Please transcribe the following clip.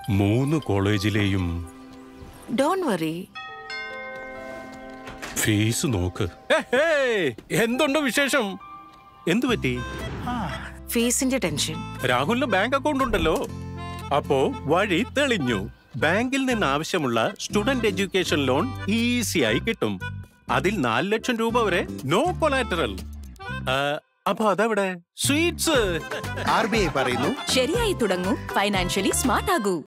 3 കോളേജിലെയും don't worry. Fees നോക്ക്. എന്തുണ്ടോ വിശേഷം? എന്തു പറ്റി? ഫീസിന്റെ ടെൻഷൻ. രാഹുലിന് ബാങ്ക് അക്കൗണ്ട് ഉണ്ടല്ലോ, അപ്പോ വഴി തെളിഞ്ഞു. ബാങ്കിൽ നിന്ന് ആവശ്യമുള്ള സ്റ്റുഡന്റ് എഡ്യൂക്കേഷൻ ലോൺ ഈസിയായി കിട്ടും. അതിൽ 4 ലക്ഷം രൂപ വരെ നോ കൊളാറ്ററൽ. അപ്പൊ അതെവിടെ? സ്വീറ്റ്സ്. RBI പറയുന്നു, ശരിയായി തുടങ്ങൂ, ഫൈനാൻഷ്യലി സ്മാർട്ട് ആകൂ.